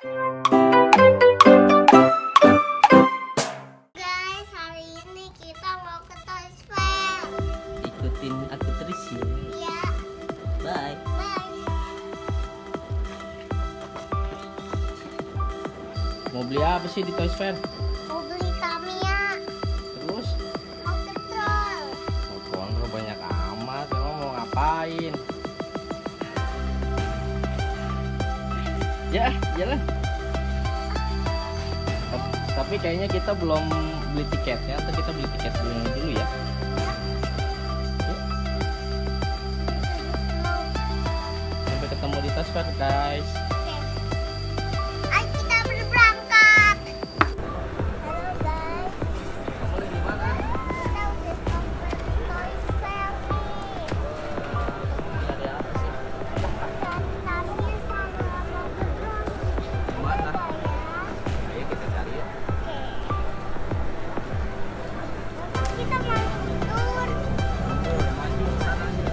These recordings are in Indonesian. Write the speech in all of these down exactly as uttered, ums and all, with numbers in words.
Guys, hari ini kita mau ke Toys Fair. Ikutin aku terus ya. Iya. Bye. Bye. Mau beli apa sih di Toys Fair? Mau beli Tamiya. Terus? Mau ke troll. Mau kontrol banyak amat. Emang mau ngapain? Ya, jalan. Tapi kayaknya kita belum beli tiketnya, atau kita beli tiket dulu dulu ya. Yuk. Sampai ketemu di Toys Fair, guys. Oke. Ayo kita berangkat. Halo guys. Kamu lagi di mana? Kita udah sampai di Toys Fair nih. Ada apa sih? Dan Tamiya sama mau ke troll. Di mana? Ya. Ayo kita cari ya. Oke. Kita mau tidur. Maju ke sana aja.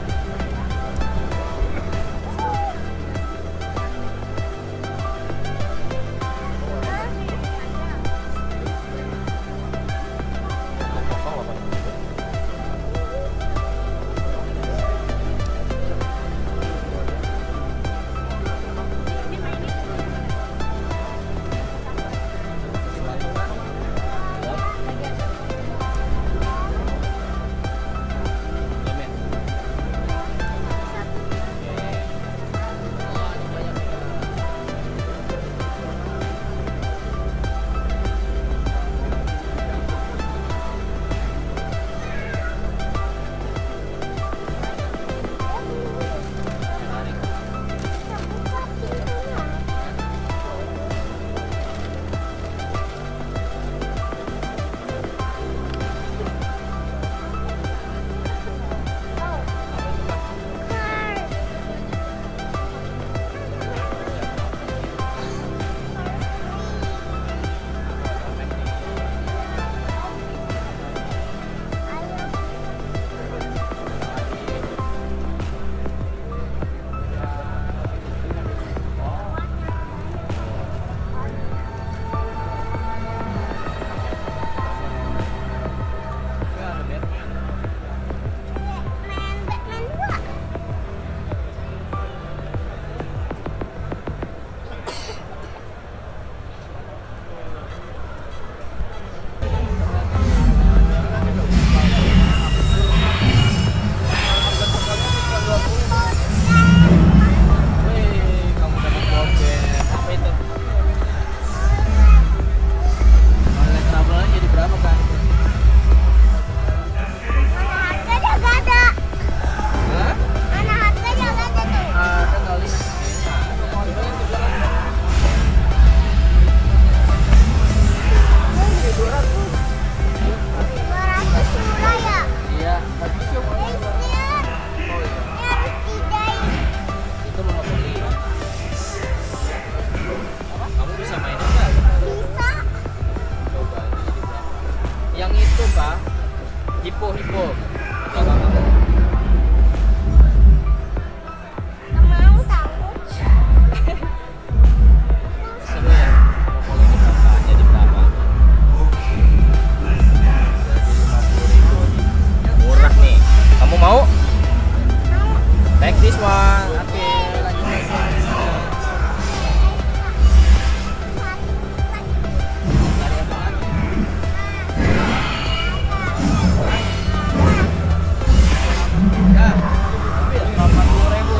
Kita buka pintunya. Car. Batman, Batman dua. Wih, kamu dapat bobek. Apa itu? Online trouble jadi berapa kan? Mana harganya gak ada. Hah? Mana harganya gak ada tuh. Ada kali. Coba yang kebetulan. dua ratus murah ya. Iya, habis yuk. Asian. Ini harus didain. Itu monopoli. Kamu bisa main enggak? Bisa. Coba ini jadi berapa? Yang itu, Pak. Hippo, hippo. Coba kamu. Gak mau tahu. Seru ya. Monopoli ini berapa? Jadi berapa? Jadi lima puluh ribu. Murah nih. Kamu mau? Mau. Take this one. Oke, lanjut lagi. Cari apa lagi? Ya, mobil delapan puluh ribu.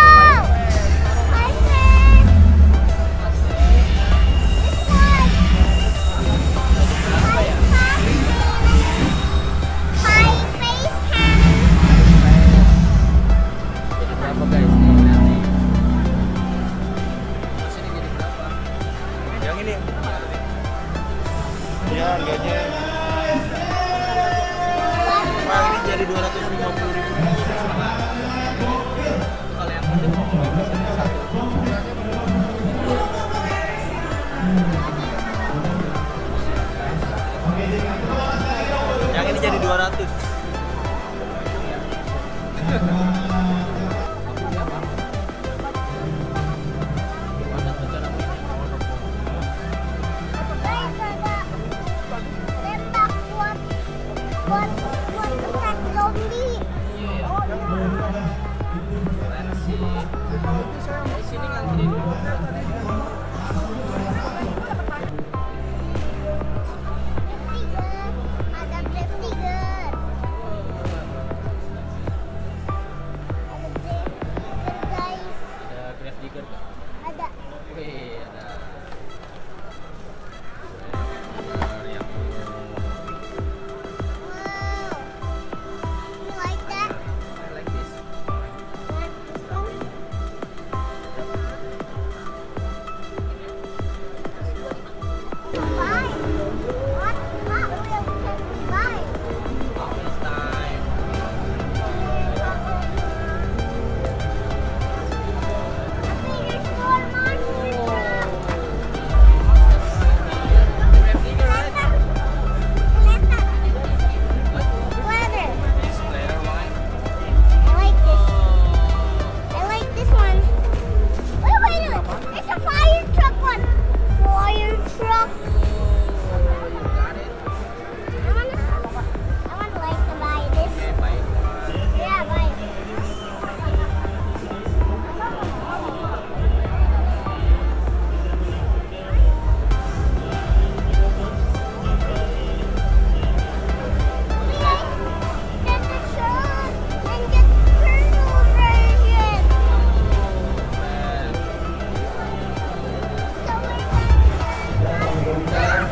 Berapa ya? Jadi berapa guys? Nih, lihat nih. Terus ini jadi berapa? Yang ini. Ya harganya. Wah, ini jadi dua ratus lima puluh ribu. Kalau yang ini mau bisa satu. Yang ini jadi dua ratus. Kamu beli apa? Gimana rencana punya? Ada Brave Tiger. Ada Brave Tiger, guys. Ada Grave Digger nggak? Ada. Wih, ada. Wow. You like that? I like this. Like this one? Buy. What? What will can we buy? Almost time. Okay, there's more monster truck. Grave Digger, right? Letter. Letter. This player one. I like this. Oh. I like this one. Wait, wait, wait. There's a fire truck one. Fire truck. You got it. I wanna, I wanna like to buy this. Okay, bye. Yeah, buy. Get the shirt and get the turtle version. So we're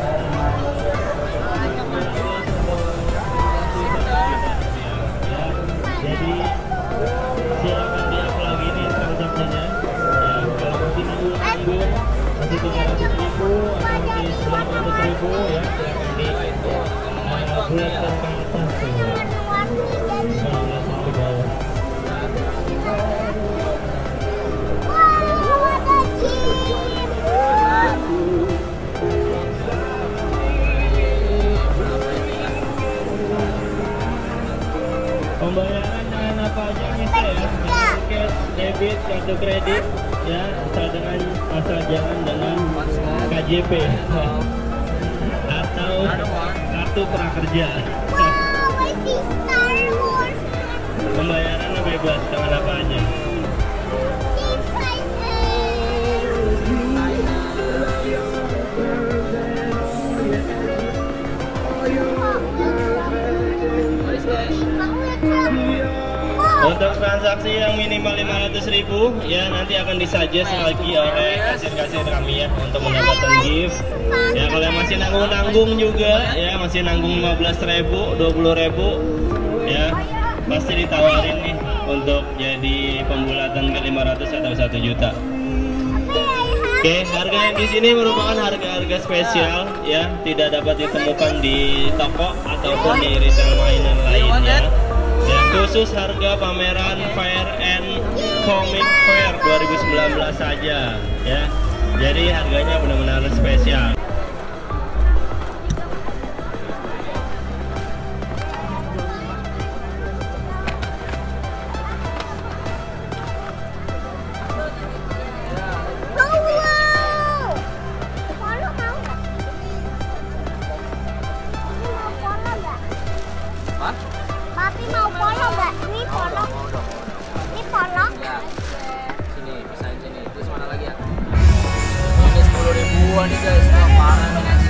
Jadi silakan diap lagi nih transaksinya. Ya, kalau masih nanggung nanggung masih tiga ratus ribu atau masih sembilan ratus ribu ya silakan di uh, bulatkan ke atas tuh. warna-warni jadi. Nah, langsung ke bawah. Wow, ada jeep. Pembayaran dengan apa aja bisa ya, dengan tiket, debit, kartu kredit, ya asal dengan asal jangan dengan K J P atau kartu prakerja. Wow, I see Star Wars. Pembayaran bebas dengan apa aja. Jeep Tiger. What is that? Wow. Untuk transaksi yang minimal lima ratus ribu ya nanti akan disajis lagi oleh kasir-kasir kami ya untuk mendapatkan gift. Ya kalau yang masih nanggung-nanggung juga ya masih nanggung lima belas ribu, dua puluh ribu ya pasti ditawarin nih untuk jadi pembulatan ke lima ratus atau satu juta. Oke, harga yang di sini merupakan harga-harga spesial ya, tidak dapat ditemukan di toko ataupun di retail mainan lainnya. Ya, khusus harga pameran Fair and Comic Fair dua ribu sembilan belas saja ya. Jadi harganya benar-benar spesial. Hah? Papi mau polo nggak? Ini polo. Mau dong. Ini polo. Ya. Sini, pisahin sini. Terus mana lagi ya? Ini sepuluh ribuan nih guys. Wah, parah nih guys.